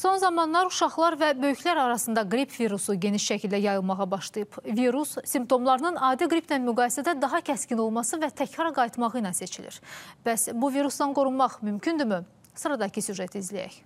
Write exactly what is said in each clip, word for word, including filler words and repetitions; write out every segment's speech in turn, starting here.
Son zamanlar uşaqlar və böyüklər arasında qrip virusu geniş şəkildə yayılmağa başlayıb. Virus simptomlarının adi qriplə müqayisədə daha kəskin olması və təkrar qayıtmağı ilə seçilir. Bəs bu virusdan qorunmaq mümkündürmü? Sıradakı süjeti izləyək.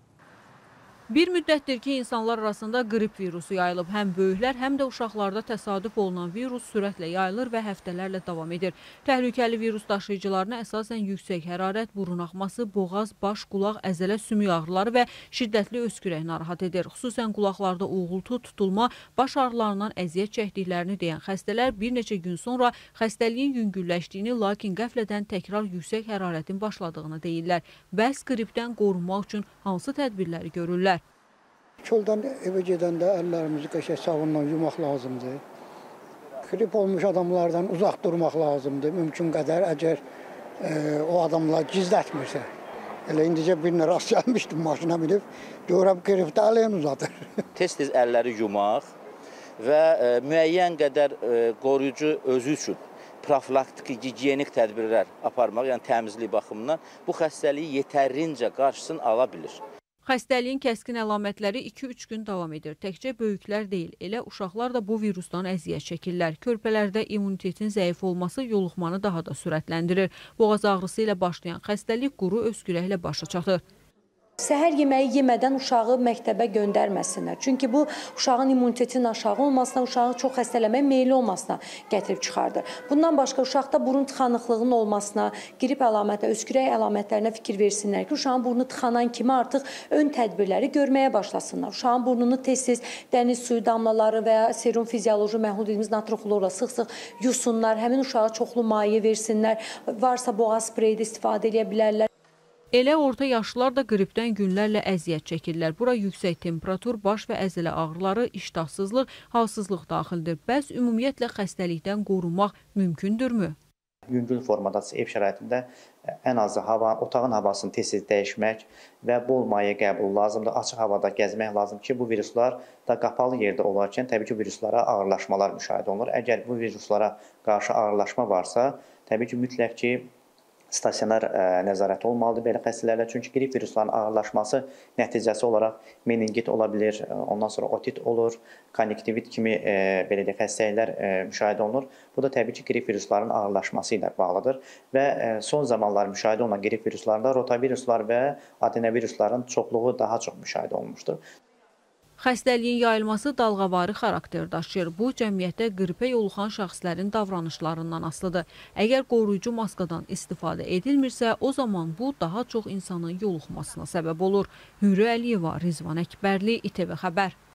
Bir müddətdir ki, insanlar arasında qrip virusu yayılıb. Həm böyüklər, həm də uşaqlarda təsadüf olunan virus sürətlə yayılır və həftələrlə davam edir. Təhlükəli virus daşıyıcılarına əsasən yüksək hərarət, burun axması, boğaz, baş, qulaq, əzələ, sümük ağrıları və şiddətli öskürək narahat edir. Xüsusən qulaqlarda uğultu, tutulma, baş ağrılarından əziyyət çəkdiklərini deyən xəstələr bir neçə gün sonra xəstəliyin yüngülləşdiyini, lakin qəflədən təkrar yüksək hərarətin başladığını deyirlər. Bəs qripdən qorunmaq üçün hansı tədbirləri görürlər? Çöldən evə gedəndə əllərimizi qəşəng sabunla yumaq lazımdır. Grip olmuş adamlardan uzaq durmaq lazımdır. Mümkün qədər əgər e, o adamlar gizlətmirsə. Elə indicə birinə rast gəlmişdim maşına minib. Görəm gripdə ələyən uzadır. Tez-tez əlləri yumaq və e, müəyyən qədər e, qoruyucu özü üçün profilaktik, gigiyenik tədbirlər aparmaq, yəni təmizlik baxımından bu xəstəliyi yetərincə qarşısını ala bilir. Xəstəliyin kəskin əlamətləri iki üç gün davam edir. Təkcə böyüklər deyil, elə uşaqlar da bu virusdan əziyyət çəkirlər. Körpələrdə immunitetin zəif olması yoluxmanı daha da sürətləndirir. Boğaz ağrısı ilə başlayan xəstəlik quru öskürəklə başa çatır. Səhər yeməyi yemədən uşağı məktəbə göndərməsinlər. Çünki bu uşağın immunitetinin aşağı olmasına, uşağın çox xəstələməyə meyilli olmasına gətirib çıxardır. Bundan başqa uşaqda burun tıxanıqlığının olmasına, qrip əlamətləri, öskürək əlamətlərinə fikir versinlər ki, uşağın burnu tıxanan kimi artıq ön tədbirləri görməyə başlasınlar. Uşağın burnunu tez-tez dəniz suyu damlaları və ya serum fizioloji məhlul dediyimiz natroxlorla sıx-sıx yusunlar, həmin uşağa çoxlu maye versinlər, varsa boğaz spreyi də istifadə edə bilərlər. Elə orta yaşlılar da qripdən günlərlə əziyyət çəkirlər. Bura yüksək temperatur, baş və əzələ ağrıları, iştahsızlıq, halsızlıq daxildir. Bəs ümumiyyətlə xəstəlikdən qorunmaq mümkündürmü? Yüngül formada ev şəraitində ən azı hava, otağın havasını tez-tez dəyişmək və bol maye qəbulu lazımdır. Açıq havada gəzmək lazım ki, bu viruslar da qapalı yerdə olarkən təbii ki, viruslara ağırlaşmalar müşahidə olunur. Əgər bu viruslara qarşı ağırlaşma varsa, təbii ki, mütləq ki, stasionar ə, nəzarət olmalıdır belə xəstələrlə. Çünki qrip viruslarının ağırlaşması nəticəsi olaraq meningit ola bilir, ondan sonra otit olur, konjektivit kimi ə, belə deyək xəstəliklər ə, müşahidə olunur. Bu da təbii ki, qrip viruslarının ağırlaşması ilə bağlıdır və ə, son zamanlar müşahidə olunan qrip viruslarında rotaviruslar və adenovirusların çoxluğu daha çox müşahidə olunmuşdur. Xəstəliyin yayılması dalğavari xarakter daşıyır. Bu, cəmiyyətdə qripə yoluxan şəxslərin davranışlarından asılıdır. Əgər qoruyucu maskadan istifadə edilmirsə, o zaman bu daha çox insanın yoluxmasına səbəb olur. Hürri Əliyeva, Rizvan Əkbərli, İTV Xəbər.